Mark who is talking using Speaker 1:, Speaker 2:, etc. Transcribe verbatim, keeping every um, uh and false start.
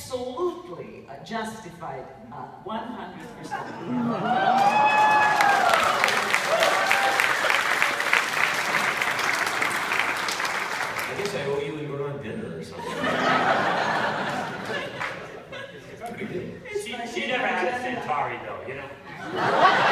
Speaker 1: absolutely uh, justified uh, one hundred percent.
Speaker 2: I guess I owe you and go on dinner or something.
Speaker 3: She, she never had a Centauri though, you know?